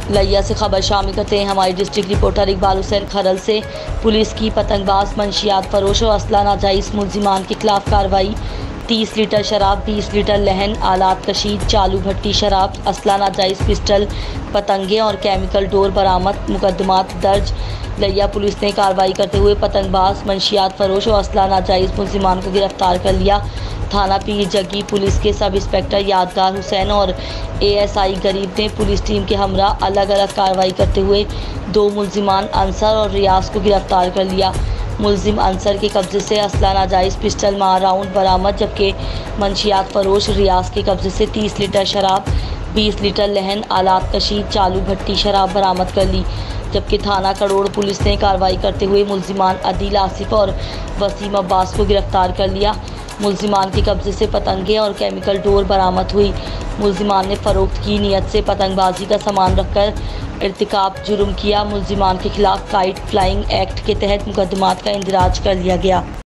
लिया से खबर शामिल करते हैं हमारे डिस्ट्रिक्ट रिपोर्टर इकबाल हुसैन खरल से। पुलिस की पतंगबाज, मंशियात फरोश और असला नाजायज़ मुलजिमान के खिलाफ कार्रवाई। 30 लीटर शराब, 20 लीटर लहन, आलात कशीद, चालू भट्टी शराब, असला नाजायज़ पिस्टल, पतंगे और केमिकल डोर बरामद। मुकदमात दर्ज। लिया पुलिस ने कार्रवाई करते हुए पतंगबाज, मंशियात फरोश और असला नाजायज़ मुलजिमान को गिरफ्तार कर लिया। थाना पीर जग्गी पुलिस के सब इंस्पेक्टर यादगार हुसैन और ASI गरीब ने पुलिस टीम के हमरा अलग अलग कार्रवाई करते हुए 2 मुलजिमान अंसर और रियाज को गिरफ्तार कर लिया। मुलजिम अंसर के कब्जे से असला नाजायज़ पिस्टल मार राउंड बरामद, जबकि मंशियात फरोश रियाज के कब्जे से 30 लीटर शराब, 20 लीटर लहन, आलात कशीद, चालू भट्टी शराब बरामद कर ली। जबकि थाना करोड़ पुलिस ने कार्रवाई करते हुए मुलजिमान अदील आसिफ और वसीम अब्बास को गिरफ्तार कर लिया। मुलजिमान के कब्जे से पतंगे और केमिकल डोर बरामद हुई। मुलजिमान ने फ़रोख्त की नीयत से पतंगबाजी का सामान रखकर इर्तिकाब जुर्म किया। मुलजिमान के खिलाफ काइट फ्लाइंग एक्ट के तहत मुकदमात का इंदराज कर लिया गया।